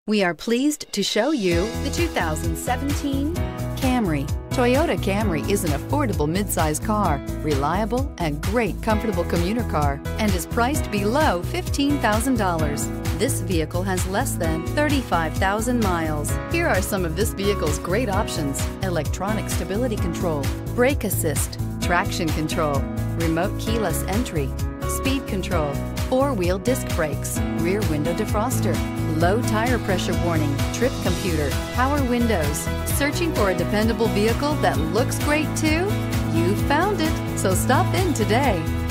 We are pleased to show you the 2017 Camry. Toyota Camry is an affordable midsize car, reliable and great comfortable commuter car, and is priced below $15,000. This vehicle has less than 35,000 miles. Here are some of this vehicle's great options: electronic stability control, brake assist, traction control, remote keyless entry, speed control, four-wheel disc brakes, rear window defroster, low tire pressure warning, trip computer, power windows. Searching for a dependable vehicle that looks great too? You found it, so stop in today.